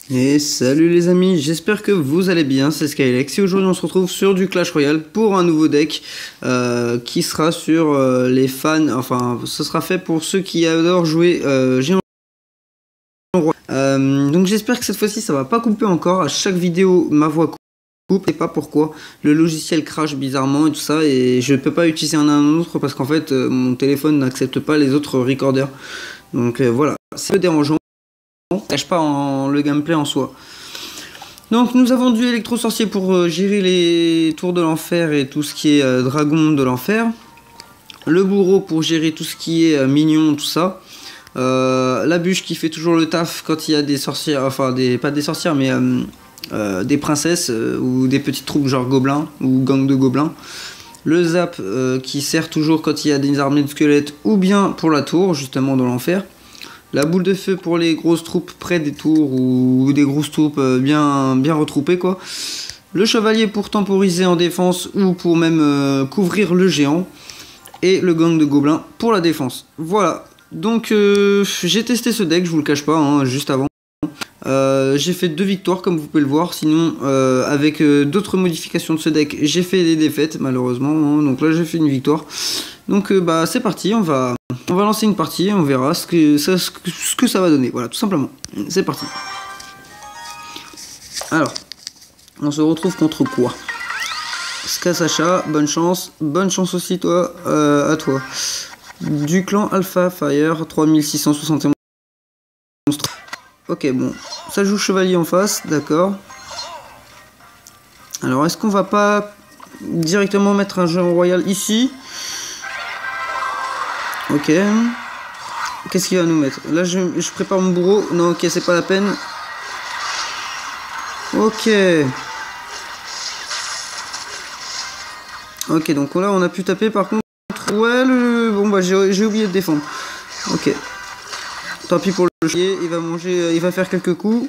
Et salut les amis, j'espère que vous allez bien, c'est Skylex et aujourd'hui on se retrouve sur du Clash Royale pour un nouveau deck qui sera sur les fans, enfin ce sera fait pour ceux qui adorent jouer Géant Roi. Donc j'espère que cette fois-ci ça va pas couper encore, à chaque vidéo ma voix coupe, et pas pourquoi, le logiciel crash bizarrement et tout ça et je peux pas utiliser un autre parce qu'en fait mon téléphone n'accepte pas les autres recorders, donc voilà, c'est un peu dérangeant. Cache pas le gameplay en soi. Donc nous avons du électro sorcier pour gérer les tours de l'enfer et tout ce qui est dragon de l'enfer. Le bourreau pour gérer tout ce qui est mignon, tout ça. La bûche qui fait toujours le taf quand il y a des sorcières, enfin pas des sorcières mais des princesses ou des petites troupes genre gobelins ou gang de gobelins. Le zap qui sert toujours quand il y a des armées de squelettes ou bien pour la tour justement dans l'enfer. La boule de feu pour les grosses troupes près des tours ou des grosses troupes bien retroupées quoi. Le chevalier pour temporiser en défense ou pour même couvrir le géant. Et le gang de gobelins pour la défense. Voilà, donc j'ai testé ce deck, je vous le cache pas, hein, juste avant. J'ai fait 2 victoires comme vous pouvez le voir, sinon avec d'autres modifications de ce deck, j'ai fait des défaites malheureusement, hein, donc là j'ai fait une victoire. Donc bah c'est parti, on va lancer une partie, on verra ce que ça va donner, voilà tout simplement. C'est parti. Alors, on se retrouve contre quoi? Ska Sacha, bonne chance aussi toi, à toi. Du clan Alpha Fire, 3671. Ok, bon, ça joue chevalier en face, d'accord. Alors, est-ce qu'on va pas directement mettre un géant royal ici? Ok. Qu'est-ce qu'il va nous mettre? Là, je prépare mon bourreau. Non, ok, c'est pas la peine. Ok. Ok, donc là, on a pu taper, par contre... Ouais, bon, bah, j'ai oublié de défendre. Ok. Tant pis pour le chevalier, il va manger... il va faire quelques coups.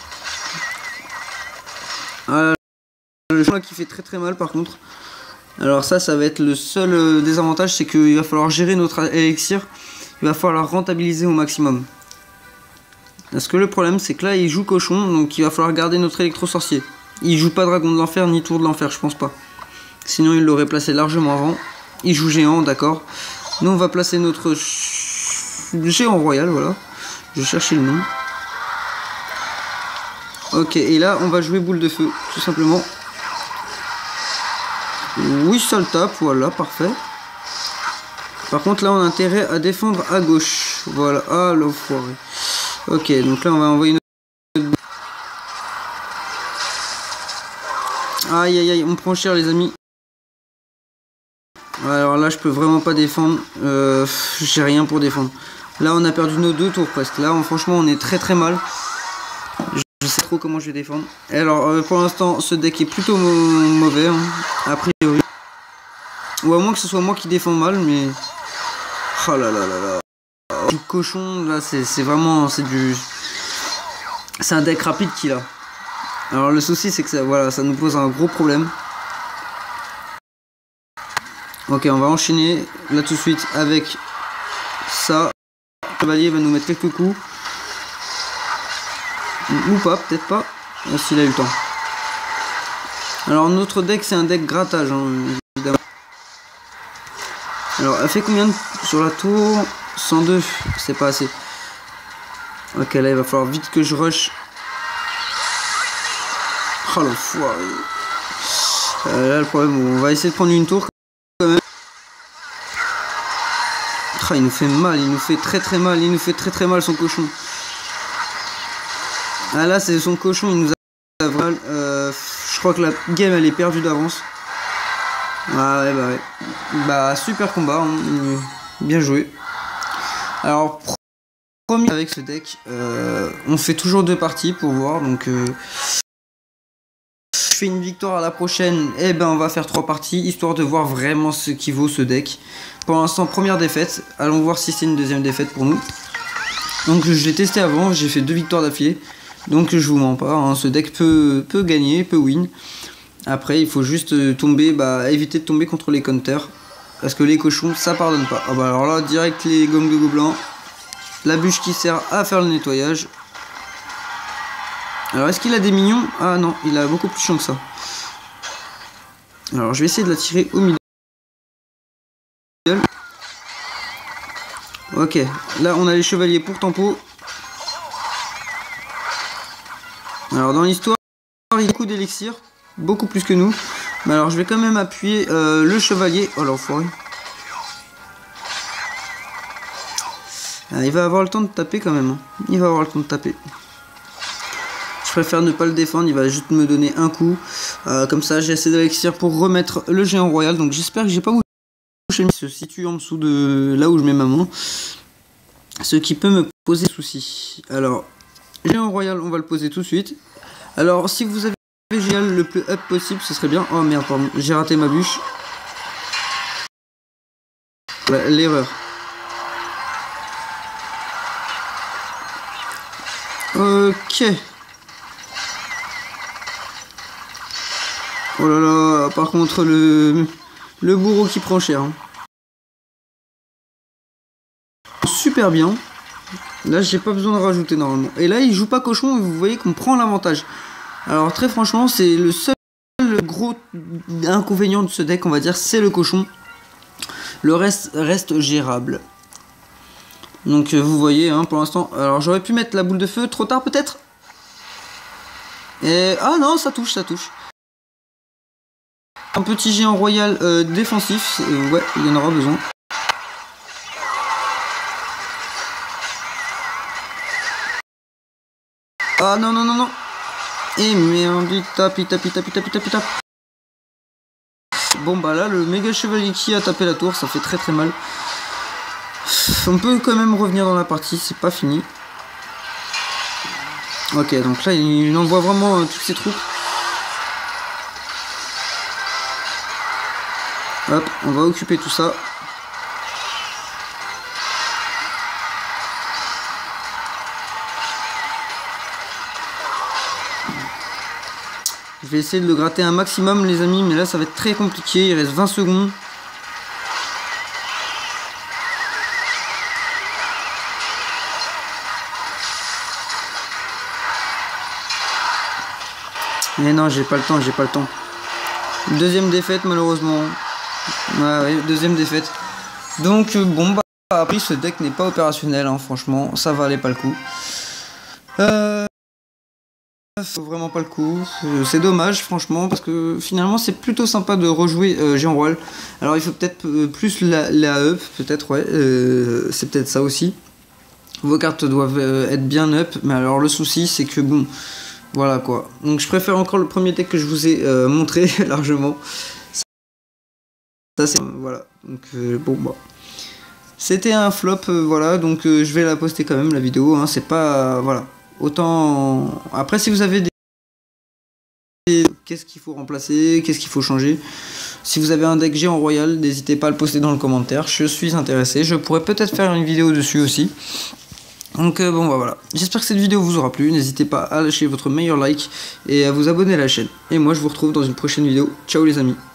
Ah, le chien qui fait très mal, par contre. Alors ça va être le seul désavantage, c'est qu'il va falloir gérer notre élixir. Il va falloir rentabiliser au maximum. Parce que le problème, c'est que là, il joue cochon, donc il va falloir garder notre électro sorcier. Il joue pas dragon de l'enfer, ni tour de l'enfer, je pense pas. Sinon, il l'aurait placé largement avant. Il joue géant, d'accord. Nous, on va placer notre géant royal, voilà. Je vais chercher le nom. Ok, et là, on va jouer boule de feu, tout simplement. Oui, ça le tape, voilà, parfait. Par contre, là, on a intérêt à défendre à gauche. Voilà, ah, l'enfoiré. Ok, donc là, on va envoyer notre... Aïe, aïe, aïe, on prend cher, les amis. Alors là, je peux vraiment pas défendre. J'ai rien pour défendre. Là, on a perdu nos 2 tours, presque. Là, franchement, on est très mal. Je sais trop comment je vais défendre. Et alors, pour l'instant, ce deck est plutôt mauvais, hein, a priori. Ou à moins que ce soit moi qui défends mal, mais... Oh là là là là. Du cochon, là, c'est vraiment... C'est un deck rapide qu'il a. Alors, le souci, c'est que ça, voilà, ça nous pose un gros problème. Ok, on va enchaîner là tout de suite avec ça. Le chevalier va nous mettre quelques coups. Ou pas, peut-être pas. S'il a eu le temps. Alors notre deck c'est un deck grattage, hein, évidemment. Alors elle fait combien sur la tour? 102, c'est pas assez. Ok, là il va falloir vite que je rush. Oh l'enfoiré. Là le problème, on va essayer de prendre une tour quand même. Oh, il nous fait mal, il nous fait très mal, il nous fait très mal son cochon. Ah là c'est son cochon, il nous a mal. Je crois que la game elle est perdue d'avance. Ah ouais bah ouais. Bah super combat, hein. Bien joué. Alors premier avec ce deck, on fait toujours 2 parties pour voir, donc je fais une victoire à la prochaine, et ben on va faire 3 parties, histoire de voir vraiment ce qui vaut ce deck. Pour l'instant première défaite, allons voir si c'est une deuxième défaite pour nous. Donc je l'ai testé avant, j'ai fait 2 victoires d'affilée. Donc je vous mens pas, hein, ce deck peut gagner, peut win. Après il faut juste tomber, éviter de tomber contre les counters. Parce que les cochons ça pardonne pas. Ah bah alors là direct les gangs de gobelins. La bûche qui sert à faire le nettoyage. Alors est-ce qu'il a des minions? Ah non, il a beaucoup plus chiant que ça. Alors je vais essayer de l'attirer au milieu. Ok, là on a les chevaliers pour tempo. Alors dans l'histoire, il y a beaucoup d'élixir, beaucoup plus que nous. Mais alors je vais quand même appuyer le chevalier. Oh l'enfoiré. Il va avoir le temps de taper quand même. Il va avoir le temps de taper. Je préfère ne pas le défendre, il va juste me donner un coup. Comme ça j'ai assez d'élixir pour remettre le géant royal. Donc j'espère que j'ai pas bougé. Il se situe en dessous de là où je mets ma main. Ce qui peut me poser souci. Alors, géant royal, on va le poser tout de suite. Alors, si vous avez géant le plus up possible, ce serait bien. Oh merde, pardon, j'ai raté ma bûche. Voilà, l'erreur. Ok. Oh là là, par contre, le bourreau qui prend cher. Hein. Super bien. Là, j'ai pas besoin de rajouter normalement. Et là, il joue pas cochon et vous voyez qu'on prend l'avantage. Alors, très franchement, c'est le seul gros inconvénient de ce deck, on va dire, c'est le cochon. Le reste gérable. Donc, vous voyez, hein, pour l'instant. Alors, j'aurais pu mettre la boule de feu trop tard, peut-être. Et ah non, ça touche, ça touche. Un petit géant royal défensif. Ouais, il y en aura besoin. Ah non, non, non, non. Et merde, il tape. Bon bah là, le méga chevalier qui a tapé la tour, ça fait très très mal. On peut quand même revenir dans la partie, c'est pas fini. Ok, donc là, il envoie vraiment toutes ses troupes. Hop, on va occuper tout ça. Je vais essayer de le gratter un maximum les amis, mais là ça va être très compliqué, il reste 20 secondes. Mais non, j'ai pas le temps. Deuxième défaite malheureusement. Ouais, deuxième défaite. Donc bon bah après ce deck n'est pas opérationnel, hein, franchement, ça valait pas le coup. Vraiment pas le coup, c'est dommage franchement parce que finalement c'est plutôt sympa de rejouer géant royal. Alors il faut peut-être plus la up, peut-être ouais, c'est peut-être ça aussi. Vos cartes doivent être bien up, mais alors le souci c'est que bon, voilà quoi. Donc je préfère encore le premier deck que je vous ai montré largement. Ça c'est voilà, donc bon bah. C'était un flop, voilà, donc je vais la poster quand même la vidéo, hein, c'est pas voilà. Autant après si vous avez des qu'est-ce qu'il faut remplacer, qu'est-ce qu'il faut changer, si vous avez un deck géant royal, n'hésitez pas à le poster dans le commentaire, je suis intéressé, je pourrais peut-être faire une vidéo dessus aussi. Donc bon bah voilà, j'espère que cette vidéo vous aura plu, n'hésitez pas à lâcher votre meilleur like et à vous abonner à la chaîne. Et moi je vous retrouve dans une prochaine vidéo, ciao les amis.